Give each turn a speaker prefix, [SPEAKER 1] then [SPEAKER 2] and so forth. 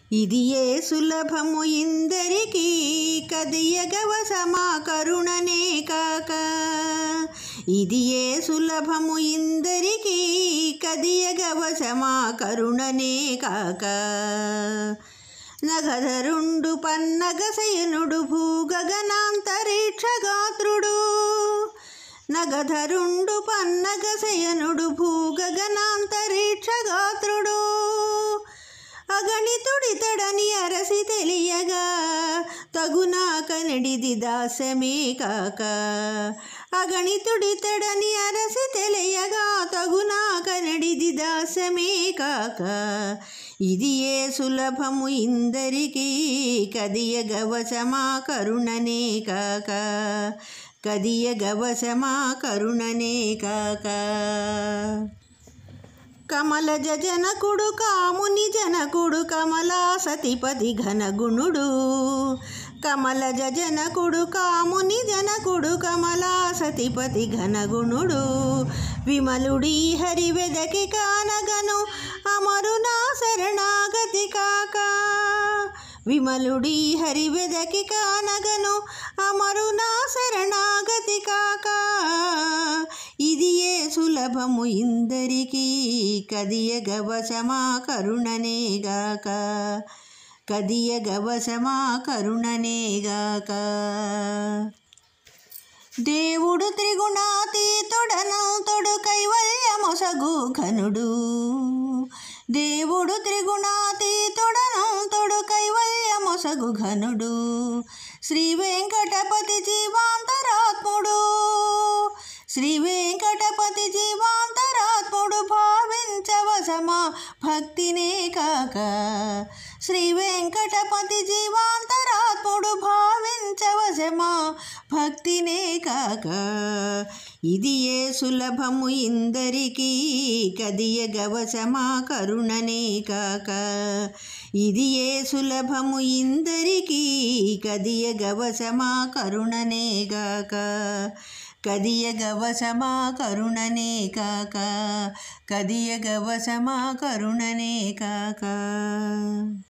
[SPEAKER 1] ఇది ఏ సులభము ఇందరికీ కదియగవసమా కరుణనే కాక. ఇది ఏ సులభము ఇందరికీ కదియగవసమా కరుణనే కాక. నగధరుండు పన్నగశయనుడు భూగగనాంతరిక్షగాత్రుడు. నగధరుండు పన్నగశయనుడు భూగగనాంతరిక్షగాత్రుడు. అగణితుడితడని అరసి తెలియగా తగునా కనడిది దాసమే కాక. అగణితుడితడని అరసి తెలియగా తగునా కనడిది దాసమే కాక. ఇది ఏ సులభము ఇందరికీ కదియగవసమా కరుణనే కాక. కదియగవసమా కరుణనే కాక. కమలజ జనకుడు కాముని జనకుడు కమలాసతిపతి ఘనగుణుడు. కమలజ జనకుడు కాముని జనకుడు కమలాసతిపతి ఘనగుణుడు. విమలుడీ హరి వెదకి కానగను అమరునా శరణాగతి కాక. విమలుడీ హరి వెదకి కానగను అమరునా శరణాగతి కాక. ఇది ఏ సులభము ఇందరికీ కదియగవసమా కరుణనే గాక. కదియగవసమా కరుణనే గాక. దేవుడు త్రిగుణాతీతుడనంతుడు కైవల్యమొసగు ఘనుడు. దేవుడు త్రిగుణాతీతుడనంతుడు కైవల్యమొసగు ఘనుడు. శ్రీ వెంకటపతి జీవాంతరాత్ముడు. శ్రీ వెంకటపతి జీవాంతరాత్ముడు భావించవసమా భక్తినే కాక. శ్రీ వెంకటపతి జీవాంతరాత్ముడు భావించవసమా భక్తినే కాక. ఇది ఏ సులభము ఇందరికీ కదియగవసమా కరుణనే కాక. ఇది ఏ సులభము ఇందరికీ కదియగవసమా కరుణనే గాక. కదియగవసమా కరుణనే కాక. కదియగవసమా కరుణనే కాక.